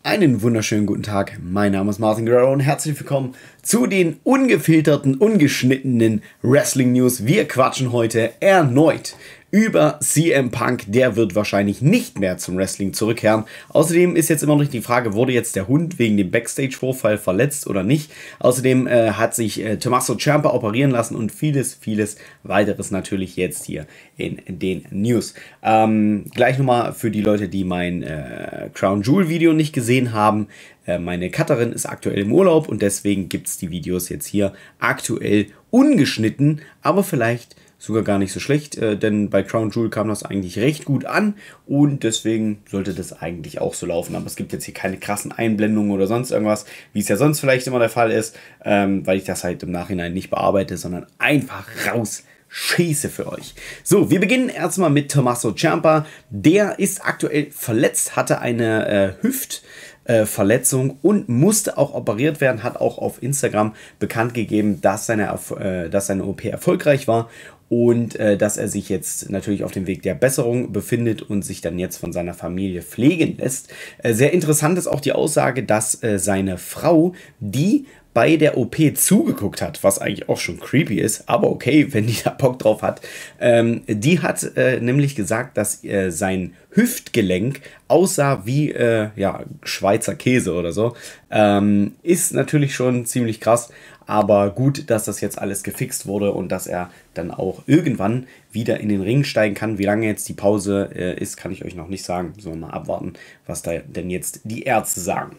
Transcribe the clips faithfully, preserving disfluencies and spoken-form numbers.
Einen wunderschönen guten Tag, mein Name ist Martin Guerrero und herzlich willkommen zu den ungefilterten, ungeschnittenen Wrestling News. Wir quatschen heute erneut über C M Punk, der wird wahrscheinlich nicht mehr zum Wrestling zurückkehren. Außerdem ist jetzt immer noch die Frage, wurde jetzt der Hund wegen dem Backstage-Vorfall verletzt oder nicht? Außerdem äh, hat sich äh, Tommaso Ciampa operieren lassen und vieles, vieles weiteres natürlich jetzt hier in den News. Ähm, gleich nochmal für die Leute, die mein äh, Crown Jewel Video nicht gesehen haben. Äh, meine Cutterin ist aktuell im Urlaub und deswegen gibt es die Videos jetzt hier aktuell ungeschnitten, aber vielleicht sogar gar nicht so schlecht, äh, denn bei Crown Jewel kam das eigentlich recht gut an und deswegen sollte das eigentlich auch so laufen. Aber es gibt jetzt hier keine krassen Einblendungen oder sonst irgendwas, wie es ja sonst vielleicht immer der Fall ist, ähm, weil ich das halt im Nachhinein nicht bearbeite, sondern einfach raus schieße für euch. So, wir beginnen erstmal mit Tommaso Ciampa. Der ist aktuell verletzt, hatte eine äh, Hüft- Verletzung und musste auch operiert werden, hat auch auf Instagram bekannt gegeben, dass seine, äh, dass seine O P erfolgreich war und äh, dass er sich jetzt natürlich auf dem Weg der Besserung befindet und sich dann jetzt von seiner Familie pflegen lässt. Äh, sehr interessant ist auch die Aussage, dass äh, seine Frau, die bei der O P zugeguckt hat, was eigentlich auch schon creepy ist, aber okay, wenn die da Bock drauf hat. Ähm, die hat äh, nämlich gesagt, dass äh, sein Hüftgelenk aussah wie äh, ja, Schweizer Käse oder so. Ähm, ist natürlich schon ziemlich krass, aber gut, dass das jetzt alles gefixt wurde und dass er dann auch irgendwann wieder in den Ring steigen kann. Wie lange jetzt die Pause äh, ist, kann ich euch noch nicht sagen. Sollen wir mal abwarten, was da denn jetzt die Ärzte sagen.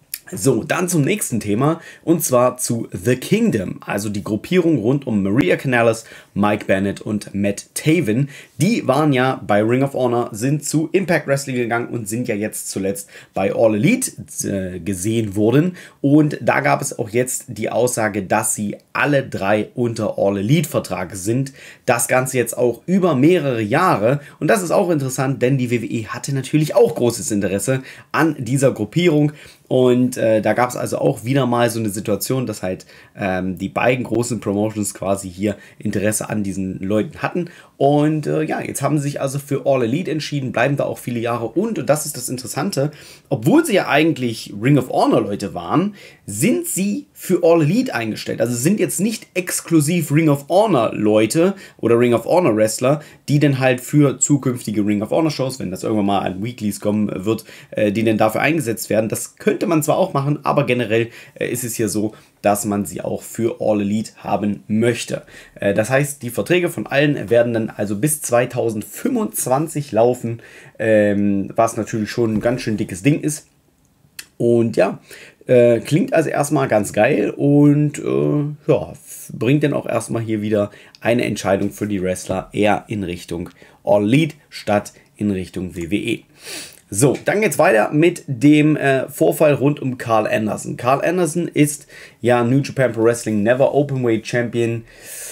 So, dann zum nächsten Thema und zwar zu The Kingdom, also die Gruppierung rund um Maria Kanellis, Mike Bennett und Matt Taven. Die waren ja bei Ring of Honor, sind zu Impact Wrestling gegangen und sind ja jetzt zuletzt bei All Elite äh, gesehen worden. Und da gab es auch jetzt die Aussage, dass sie alle drei unter All Elite Vertrag sind. Das Ganze jetzt auch über mehrere Jahre. Und das ist auch interessant, denn die W W E hatte natürlich auch großes Interesse an dieser Gruppierung. Und äh, da gab es also auch wieder mal so eine Situation, dass halt ähm, die beiden großen Promotions quasi hier Interesse an diesen Leuten hatten. Und äh, ja, jetzt haben sie sich also für All Elite entschieden, bleiben da auch viele Jahre. Und, und das ist das Interessante, obwohl sie ja eigentlich Ring of Honor Leute waren, sind sie für All Elite eingestellt. Also sind jetzt nicht exklusiv Ring of Honor Leute oder Ring of Honor Wrestler, die dann halt für zukünftige Ring of Honor Shows, wenn das irgendwann mal an Weeklies kommen wird, äh, die dann dafür eingesetzt werden. Das könnte man zwar auch machen, aber generell äh, ist es hier so, dass man sie auch für All Elite haben möchte. Äh, das heißt, die Verträge von allen werden dann also bis zweitausendfünfundzwanzig laufen, ähm, was natürlich schon ein ganz schön dickes Ding ist. Und ja, äh, klingt also erstmal ganz geil und äh, ja, bringt dann auch erstmal hier wieder eine Entscheidung für die Wrestler eher in Richtung All Elite statt in Richtung W W E. So, dann geht's weiter mit dem äh, Vorfall rund um Carl Anderson. Carl Anderson ist ja New Japan Pro Wrestling Never Openweight Champion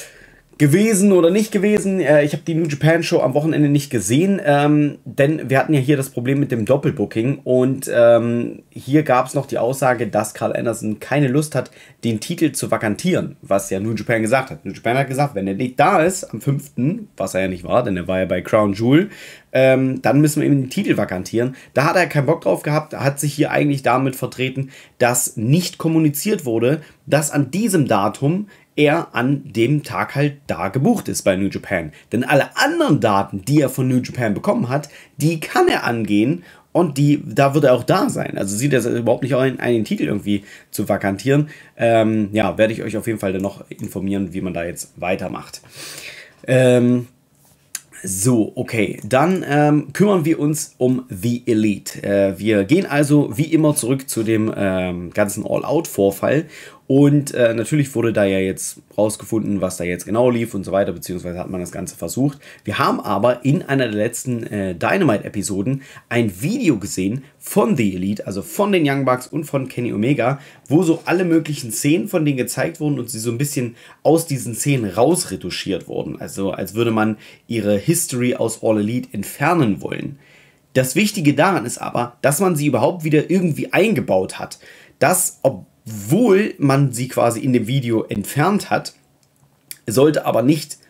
gewesen oder nicht gewesen. Äh, ich habe die New Japan Show am Wochenende nicht gesehen, ähm, denn wir hatten ja hier das Problem mit dem Doppelbooking und ähm, hier gab es noch die Aussage, dass Carl Anderson keine Lust hat, den Titel zu vakantieren, was ja New Japan gesagt hat. New Japan hat gesagt, wenn er nicht da ist am fünften, was er ja nicht war, denn er war ja bei Crown Jewel, ähm, dann müssen wir ihm den Titel vakantieren. Da hat er keinen Bock drauf gehabt, hat sich hier eigentlich damit vertreten, dass nicht kommuniziert wurde, dass an diesem Datum er an dem Tag halt da gebucht ist bei New Japan. Denn alle anderen Daten, die er von New Japan bekommen hat, die kann er angehen und die, da wird er auch da sein. Also sieht er überhaupt nicht ein, einen Titel irgendwie zu vakantieren. Ähm, ja, werde ich euch auf jeden Fall dann noch informieren, wie man da jetzt weitermacht. Ähm... So, okay, dann ähm, kümmern wir uns um The Elite. Äh, wir gehen also wie immer zurück zu dem ähm, ganzen All-Out-Vorfall und äh, natürlich wurde da ja jetzt rausgefunden, was da jetzt genau lief und so weiter, beziehungsweise hat man das Ganze versucht. Wir haben aber in einer der letzten äh, Dynamite-Episoden ein Video gesehen von The Elite, also von den Young Bucks und von Kenny Omega, wo so alle möglichen Szenen von denen gezeigt wurden und sie so ein bisschen aus diesen Szenen rausretuschiert wurden. Also als würde man ihre History aus All Elite entfernen wollen. Das Wichtige daran ist aber, dass man sie überhaupt wieder irgendwie eingebaut hat. Dass, obwohl man sie quasi in dem Video entfernt hat, sollte aber nicht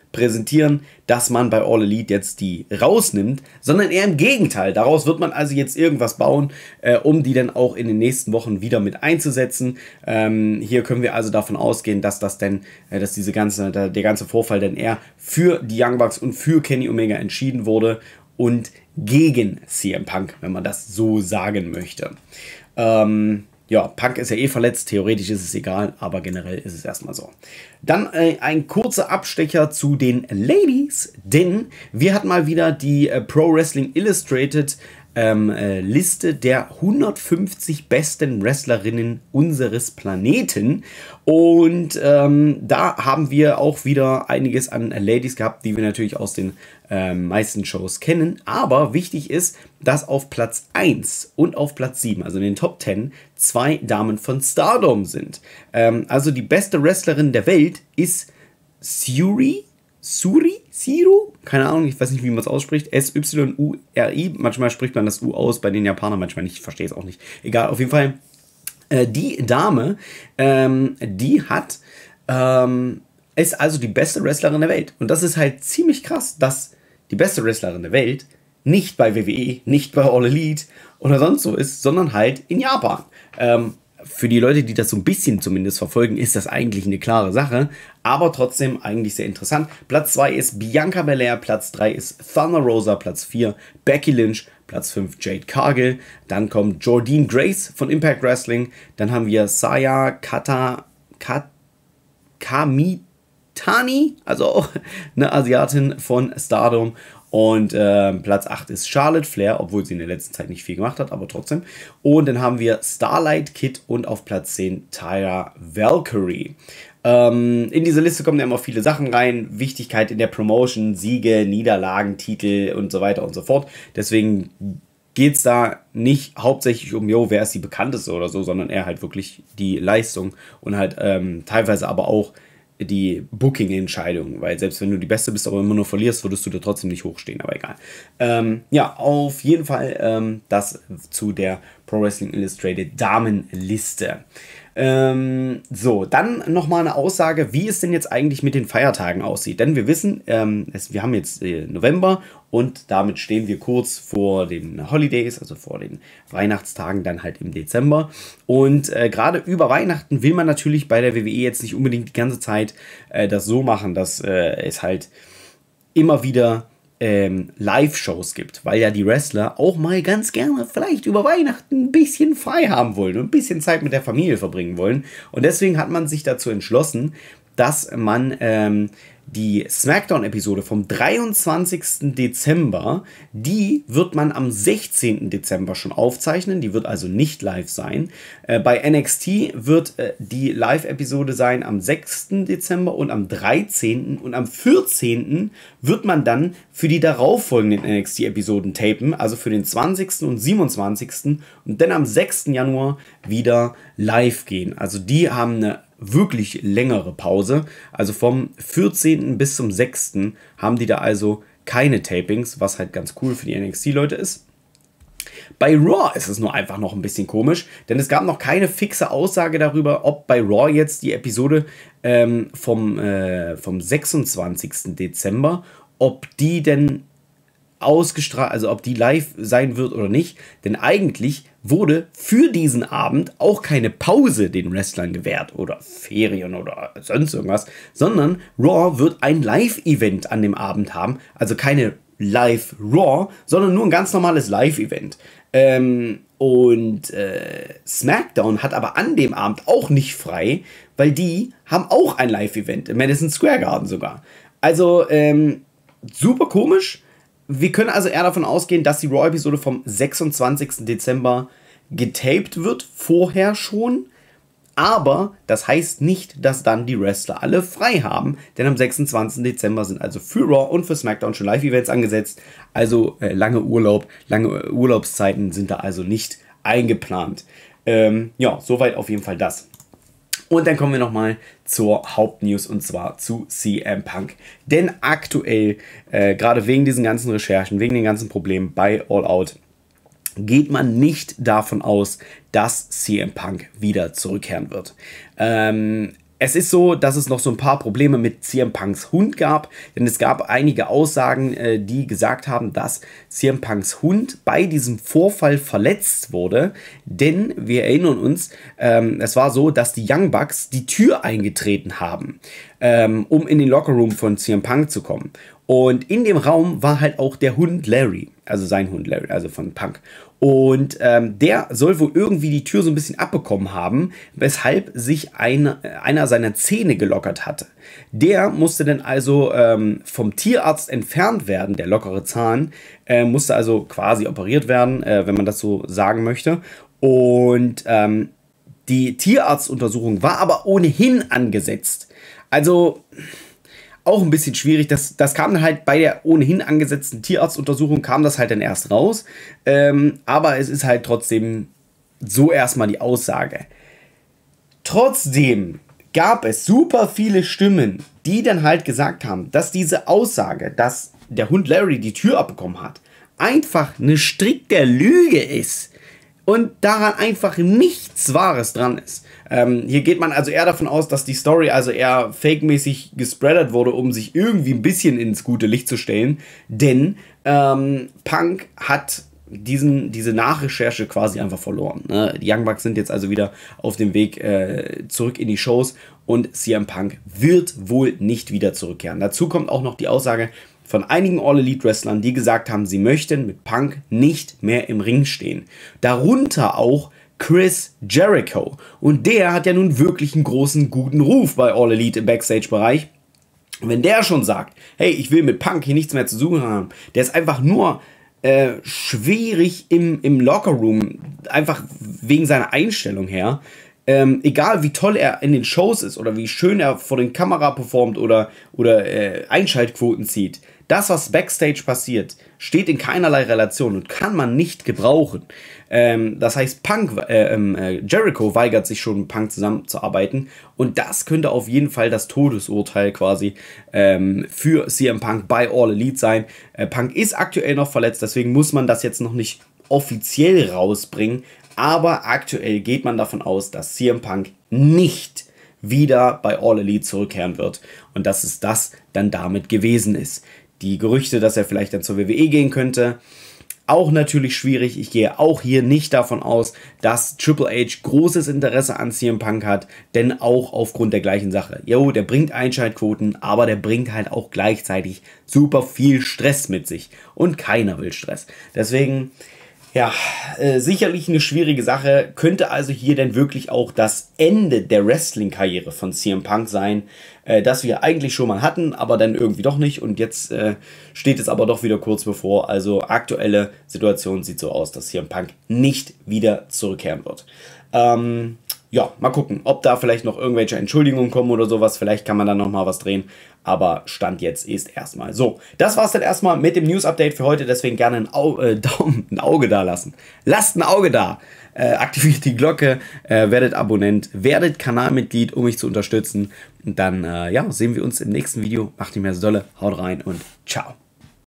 präsentieren, dass man bei All Elite jetzt die rausnimmt, sondern eher im Gegenteil. Daraus wird man also jetzt irgendwas bauen, äh, um die dann auch in den nächsten Wochen wieder mit einzusetzen. Ähm, hier können wir also davon ausgehen, dass das denn, äh, dass diese ganze, der, der ganze Vorfall dann eher für die Young Bucks und für Kenny Omega entschieden wurde und gegen C M Punk, wenn man das so sagen möchte. Ähm, Ja, Punk ist ja eh verletzt, theoretisch ist es egal, aber generell ist es erstmal so. Dann äh, ein kurzer Abstecher zu den Ladies, denn wir hatten mal wieder die äh, Pro Wrestling Illustrated ähm, äh, Liste der hundertfünfzig besten Wrestlerinnen unseres Planeten. Und ähm, da haben wir auch wieder einiges an Ladies gehabt, die wir natürlich aus den ähm, meisten Shows kennen. Aber wichtig ist, dass auf Platz eins und auf Platz sieben, also in den Top zehn, zwei Damen von Stardom sind. Ähm, also die beste Wrestlerin der Welt ist Syuri. Suri? Siru? Keine Ahnung, ich weiß nicht, wie man es ausspricht. S Y U R I. Manchmal spricht man das U aus bei den Japanern, manchmal nicht. Ich verstehe es auch nicht. Egal, auf jeden Fall. Äh, die Dame, ähm, die hat, ähm, ist also die beste Wrestlerin der Welt. Und das ist halt ziemlich krass, dass die beste Wrestlerin der Welt nicht bei W W E, nicht bei All Elite oder sonst so ist, sondern halt in Japan. Ähm, Für die Leute, die das so ein bisschen zumindest verfolgen, ist das eigentlich eine klare Sache, aber trotzdem eigentlich sehr interessant. Platz zwei ist Bianca Belair, Platz drei ist Thunder Rosa, Platz vier Becky Lynch, Platz fünf Jade Cargill, dann kommt Jordynne Grace von Impact Wrestling, dann haben wir Saya Kata, Kat, Kamitani, also auch eine Asiatin von Stardom. Und äh, Platz acht ist Charlotte Flair, obwohl sie in der letzten Zeit nicht viel gemacht hat, aber trotzdem. Und dann haben wir Starlight Kid und auf Platz zehn Tyra Valkyrie. Ähm, in diese Liste kommen ja immer viele Sachen rein. Wichtigkeit in der Promotion, Siege, Niederlagen, Titel und so weiter und so fort. Deswegen geht es da nicht hauptsächlich um, jo, wer ist die bekannteste oder so, sondern eher halt wirklich die Leistung und halt ähm, teilweise aber auch die Booking-Entscheidung, weil selbst wenn du die Beste bist, aber immer nur verlierst, würdest du da trotzdem nicht hochstehen, aber egal. Ähm, ja, auf jeden Fall ähm, das zu der Pro Wrestling Illustrated Damenliste. Ähm, so, dann nochmal eine Aussage, wie es denn jetzt eigentlich mit den Feiertagen aussieht. Denn wir wissen, ähm, es, wir haben jetzt äh, November und damit stehen wir kurz vor den Holidays, also vor den Weihnachtstagen dann halt im Dezember. Und äh, gerade über Weihnachten will man natürlich bei der W W E jetzt nicht unbedingt die ganze Zeit äh, das so machen, dass äh, es halt immer wieder Ähm, Live-Shows gibt, weil ja die Wrestler auch mal ganz gerne vielleicht über Weihnachten ein bisschen frei haben wollen und ein bisschen Zeit mit der Familie verbringen wollen. Und deswegen hat man sich dazu entschlossen, dass man ähm, die SmackDown-Episode vom dreiundzwanzigsten Dezember, die wird man am sechzehnten Dezember schon aufzeichnen, die wird also nicht live sein. Äh, bei N X T wird äh, die Live-Episode sein am sechsten Dezember und am dreizehnten und am vierzehnten wird man dann für die darauffolgenden N X T-Episoden tapen, also für den zwanzigsten und siebenundzwanzigsten und dann am sechsten Januar wieder live gehen. Also die haben eine wirklich längere Pause. Also vom vierzehnten bis zum sechsten haben die da also keine Tapings, was halt ganz cool für die N X T-Leute ist. Bei Raw ist es nur einfach noch ein bisschen komisch, denn es gab noch keine fixe Aussage darüber, ob bei Raw jetzt die Episode ähm, vom, äh, vom sechsundzwanzigsten Dezember, ob die denn ausgestrahlt, also ob die live sein wird oder nicht, denn eigentlich wurde für diesen Abend auch keine Pause den Wrestlern gewährt oder Ferien oder sonst irgendwas, sondern Raw wird ein Live-Event an dem Abend haben, also keine Live-Raw, sondern nur ein ganz normales Live-Event. Ähm, und äh, SmackDown hat aber an dem Abend auch nicht frei, weil die haben auch ein Live-Event, im Madison Square Garden sogar. Also ähm, super komisch. Wir können also eher davon ausgehen, dass die Raw-Episode vom sechsundzwanzigsten Dezember getaped wird, vorher schon. Aber das heißt nicht, dass dann die Wrestler alle frei haben, denn am sechsundzwanzigsten Dezember sind also für Raw und für SmackDown schon Live-Events angesetzt. Also äh, lange Urlaub, lange Urlaubszeiten sind da also nicht eingeplant. Ähm, ja, soweit auf jeden Fall das. Und dann kommen wir nochmal zur Hauptnews und zwar zu C M Punk. Denn aktuell, äh, gerade wegen diesen ganzen Recherchen, wegen den ganzen Problemen bei All Out, geht man nicht davon aus, dass C M Punk wieder zurückkehren wird. Ähm, Es ist so, dass es noch so ein paar Probleme mit C M Punks Hund gab, denn es gab einige Aussagen, äh, die gesagt haben, dass C M Punks Hund bei diesem Vorfall verletzt wurde, denn wir erinnern uns, ähm, es war so, dass die Young Bucks die Tür eingetreten haben, ähm, um in den Lockerroom von C M Punk zu kommen. Und in dem Raum war halt auch der Hund Larry, also sein Hund Larry, also von Punk. Und ähm, der soll wohl irgendwie die Tür so ein bisschen abbekommen haben, weshalb sich eine, einer seiner Zähne gelockert hatte. Der musste dann also ähm, vom Tierarzt entfernt werden, der lockere Zahn, äh, musste also quasi operiert werden, äh, wenn man das so sagen möchte. Und ähm, die Tierarztuntersuchung war aber ohnehin angesetzt. Also auch ein bisschen schwierig. Das, das kam dann halt bei der ohnehin angesetzten Tierarztuntersuchung, kam das halt dann erst raus. Ähm, aber es ist halt trotzdem so erstmal die Aussage. Trotzdem gab es super viele Stimmen, die dann halt gesagt haben, dass diese Aussage, dass der Hund Larry die Tür abbekommen hat, einfach eine strikte Lüge ist. Und daran einfach nichts Wahres dran ist. Ähm, hier geht man also eher davon aus, dass die Story also eher fake-mäßig gespreadet wurde, um sich irgendwie ein bisschen ins gute Licht zu stellen. Denn ähm, Punk hat diesen, diese Nachrecherche quasi einfach verloren. Ne? Die Young Bucks sind jetzt also wieder auf dem Weg äh, zurück in die Shows und C M Punk wird wohl nicht wieder zurückkehren. Dazu kommt auch noch die Aussage von einigen All-Elite-Wrestlern, die gesagt haben, sie möchten mit Punk nicht mehr im Ring stehen. Darunter auch Chris Jericho. Und der hat ja nun wirklich einen großen, guten Ruf bei All Elite im Backstage-Bereich. Und wenn der schon sagt, hey, ich will mit Punk hier nichts mehr zu suchen haben, der ist einfach nur äh, schwierig im, im Lockerroom, einfach wegen seiner Einstellung her. Ähm, egal wie toll er in den Shows ist oder wie schön er vor den Kamera performt oder, oder äh, Einschaltquoten zieht. Das, was Backstage passiert, steht in keinerlei Relation und kann man nicht gebrauchen. Ähm, das heißt, Punk, äh, äh, Jericho weigert sich schon, mit Punk zusammenzuarbeiten. Und das könnte auf jeden Fall das Todesurteil quasi ähm, für C M Punk bei All Elite sein. Äh, Punk ist aktuell noch verletzt, deswegen muss man das jetzt noch nicht offiziell rausbringen. Aber aktuell geht man davon aus, dass C M Punk nicht wieder bei All Elite zurückkehren wird. Und dass es das dann damit gewesen ist. Die Gerüchte, dass er vielleicht dann zur W W E gehen könnte, auch natürlich schwierig. Ich gehe auch hier nicht davon aus, dass Triple H großes Interesse an C M Punk hat, denn auch aufgrund der gleichen Sache. Jo, der bringt Einschaltquoten, aber der bringt halt auch gleichzeitig super viel Stress mit sich. Und keiner will Stress. Deswegen, ja, äh, sicherlich eine schwierige Sache. Könnte also hier denn wirklich auch das Ende der Wrestling-Karriere von C M Punk sein, äh, das wir eigentlich schon mal hatten, aber dann irgendwie doch nicht. Und jetzt äh, steht es aber doch wieder kurz bevor. Also aktuelle Situation sieht so aus, dass C M Punk nicht wieder zurückkehren wird. Ähm... Ja, mal gucken, ob da vielleicht noch irgendwelche Entschuldigungen kommen oder sowas. Vielleicht kann man da nochmal was drehen. Aber Stand jetzt ist erstmal so. Das war's dann erstmal mit dem News-Update für heute. Deswegen gerne ein, Au äh, Daumen, ein Auge da lassen. Lasst ein Auge da. Äh, aktiviert die Glocke, äh, werdet Abonnent, werdet Kanalmitglied, um mich zu unterstützen. Und dann äh, ja, sehen wir uns im nächsten Video. Macht nicht mehr so dolle. Haut rein und ciao.